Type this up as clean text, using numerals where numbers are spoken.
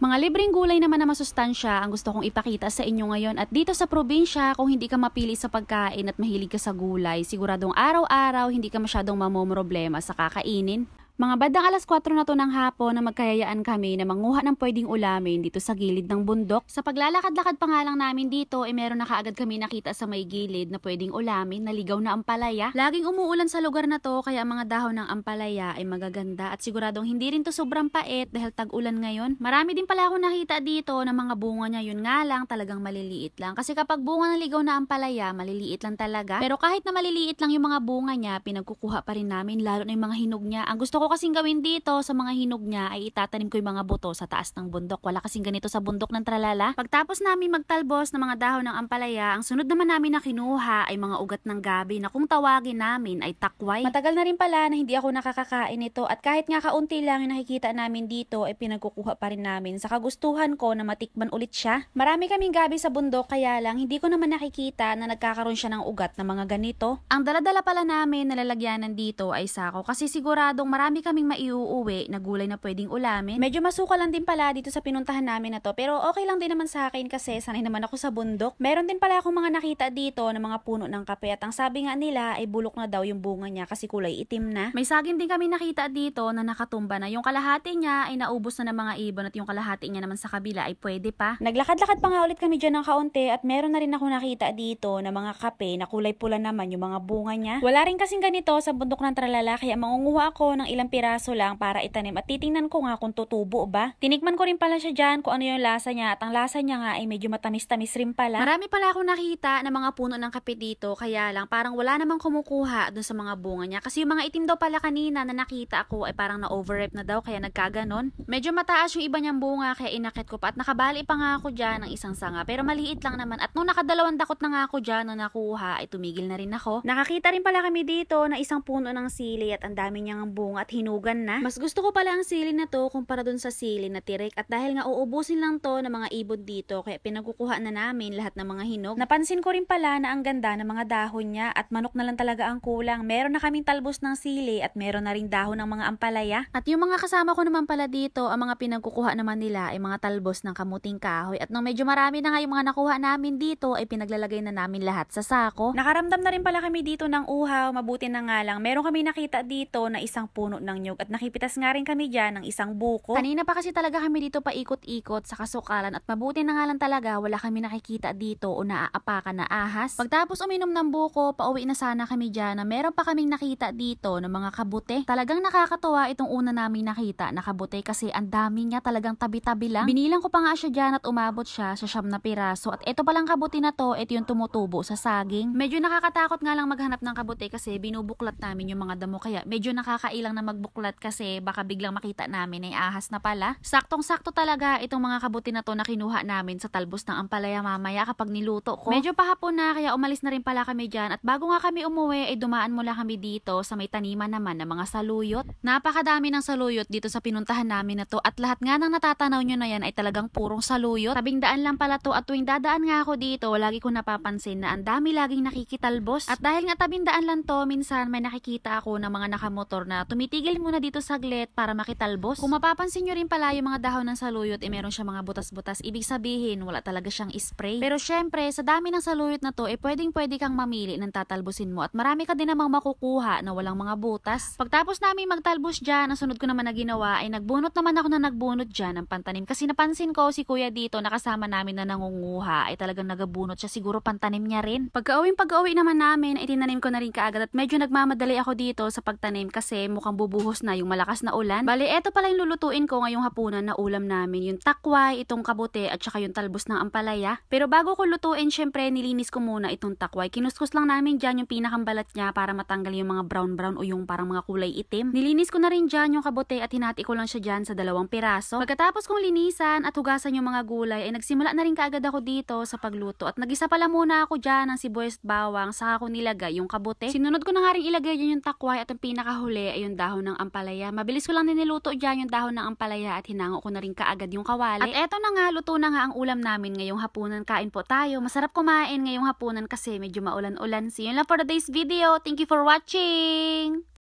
Mga libreng gulay naman na masustansya ang gusto kong ipakita sa inyo ngayon, at dito sa probinsya, kung hindi ka mapili sa pagkain at mahilig ka sa gulay, siguradong araw-araw hindi ka masyadong mamomroblema sa kakainin. Mga bandang alas 4 na to ng hapon na magkayayaan kami na manguha ng pwedeng ulamin dito sa gilid ng bundok. Sa paglalakad-lakad pa nga lang namin dito, meron na kaagad kami nakita sa may gilid na pwedeng ulamin, naligaw na ampalaya. Laging umuulan sa lugar na to, kaya ang mga dahon ng ampalaya ay magaganda at siguradong hindi rin to sobrang pait dahil tag-ulan ngayon. Marami din pala akong nakita dito na mga bunga niya, yun nga lang talagang maliliit lang. Kasi kapag bunga ng ligaw na ampalaya, maliliit lang talaga. Pero kahit na maliliit lang yung mga bunga niya, pinagkukuha pa rin namin, lalo na yung mga hinog niya. Ang gusto ko kasing gawin dito sa mga hinog niya ay itatanim ko yung mga buto sa taas ng bundok. Wala kasing ganito sa bundok ng Tralala. Pagtapos namin magtalbos ng mga dahon ng ampalaya, ang sunod naman namin na kinuha ay mga ugat ng gabi na kung tawagin namin ay takway. Matagal na rin pala na hindi ako nakakakain nito, at kahit nga kaunti lang yung nakikita namin dito ay pinagkukuha pa rin namin sa kagustuhan ko na matikman ulit siya. Marami kaming gabi sa bundok, kaya lang hindi ko naman nakikita na nagkakaroon siya ng ugat na mga ganito. Ang daladala pala namin na lalagyanan dito ay sako, kasi siguradong marami kaming maiuuwi na gulay na pwedeng ulamin. Medyo masuka lang din pala dito sa pinuntahan namin na to, pero okay lang din naman sa akin kasi sanay naman ako sa bundok. Meron din pala akong mga nakita dito na mga puno ng kape, at ang sabi nga nila ay bulok na daw yung bunga niya kasi kulay itim na. May saging din kami nakita dito na nakatumba na. Yung kalahati niya ay naubos na ng mga ibon, at yung kalahati niya naman sa kabila ay pwede pa. Naglakad-lakad pa nga ulit kami dyan ng kaunti, at meron na rin ako nakita dito na mga kape na kulay pula naman yung mga bunga niya. Wala rin kasing ganito sa bundok ng Tralala, kaya mangunguha ako ng ilang piraso lang para itanim, at titingnan ko nga kung tutubo ba. Tinikman ko rin pala siya dyan kung ano yung lasa niya, at ang lasa niya nga ay medyo matamis-tamis rin pala. Marami pala akong nakita na mga puno ng kape dito, kaya lang parang wala namang kumukuha dun sa mga bunga niya, kasi yung mga itim daw pala kanina na nakita ako ay parang na-overripe na daw, kaya nagkaganon. Medyo mataas yung iba niyang bunga, kaya inakit ko pa, at nakabali pa nga ako dyan ng isang sanga, pero maliit lang naman, at nung nakadalawang dakot na nga ako dyan na nakuha ay tumigil na rin ako. Nakakita rin pala kami dito na isang puno ng sili, at ang dami niyang bunga at hinugan na. Mas gusto ko pala ang sili na to kumpara dun sa sili na tirik, at dahil nga uubusin lang to ng mga ibon dito, kaya pinagkukuha na namin lahat ng mga hinog. Napansin ko rin pala na ang ganda ng mga dahon niya, at manok na lang talaga ang kulang. Meron na kaming talbos ng sili, at meron na rin dahon ng mga ampalaya. At yung mga kasama ko naman pala dito, ang mga pinagkukuha naman nila ay mga talbos ng kamuting kahoy, at nung medyo marami na nga yung mga nakuha namin dito ay pinaglalagay na namin lahat sa sako. Nakaramdam na rin pala kami dito ng uhaw, mabuti na nga lang meron kami nakita dito na isang puno ng nyug, at nakipitas nga rin kami dyan ng isang buko. Kanina pa kasi talaga kami dito paikot-ikot sa kasukalan, at mabuti na nga lang talaga wala kami nakikita dito o naaapakan na ahas. Pagtapos uminom ng buko, pauwi na sana kami dyan na meron pa kaming nakita dito ng mga kabute. Talagang nakakatuwa itong una naming nakita na kabute, kasi ang dami niya, talagang tabi-tabi lang. Binilang ko pa nga siya dyan at umabot siya sa 9 na piraso, at ito palang kabute na to, ito yung tumutubo sa saging. Medyo nakakatakot nga lang maghanap ng kabute kasi binubuklat namin yung mga damo, kaya medyo nakakailang na magbuklat kasi baka biglang makita namin ay ahas na pala. Saktong-sakto talaga itong mga kabuti na to na kinuha namin sa talbos ng ampalaya mamaya kapag niluto ko. Medyo pahapon na, kaya umalis na rin pala kami dyan, at bago nga kami umuwi ay dumaan mula kami dito sa may taniman naman ng mga saluyot. Napakadami ng saluyot dito sa pinuntahan namin na to, at lahat nga ng natatanaw nyo na yan ay talagang purong saluyot. Tabing daan lang pala to, at tuwing dadaan nga ako dito, lagi ko napapansin na ang dami laging nakikitalbos. At dahil nga tabing daan lang to, minsan may nakikita ako ng mga nakamotor na tumitigil muna dito saglit para makitalbos. Kung mapapansin nyo rin pala yung mga dahon ng saluyot, meron siya mga butas-butas, ibig sabihin wala talaga siyang spray. Pero syempre, sa dami ng saluyot na to, pwedeng-pwede kang mamili ng tatalbusin mo, at marami ka din namang makukuha na walang mga butas. Pagtapos namin magtalbos dyan, ang sunod ko naman na ginawa ay nagbunot naman ako na nagbunot dyan ng pantanim, kasi napansin ko si kuya dito nakasama namin na nangunguha ay talagang nagabunot siya, siguro pantanim niya rin. Pagka-uwi naman namin ay tinanim ko na rin kaagad, at medyo nagmamadali ako dito sa pagtanim kasi mukhang bubuhos na yung malakas na ulan. Bali, eto pala yung lulutuin ko ngayong hapunan na ulam namin, yung takway, itong kabute, at saka yung talbos ng ampalaya. Pero bago ko lutuin, syempre nilinis ko muna itong takway. Kinuskus lang namin dyan yung pinakambalat niya para matanggal yung mga brown-brown o yung parang mga kulay itim. Nilinis ko na rin dyan yung kabute, at hinati ko lang siya dyan sa 2 piraso. Pagkatapos kong linisan at hugasan yung mga gulay, ay nagsimula na rin kaagad ako dito sa pagluto, at nagisa pala muna ako dyan ng sibuyas at bawang, saka ko nilagay yung kabute. Sinunod ko na nga rin ilagay dyan yung takway, at yung pinakahuli ay yung dahon ng ampalaya. Mabilis ko lang din niluto dyan yung dahon ng ampalaya, at hinango ko na rin kaagad yung kawali. At eto na nga, luto na nga ang ulam namin ngayong hapunan. Kain po tayo. Masarap kumain ngayong hapunan kasi medyo maulan-ulan. See you lang for today's video. Thank you for watching!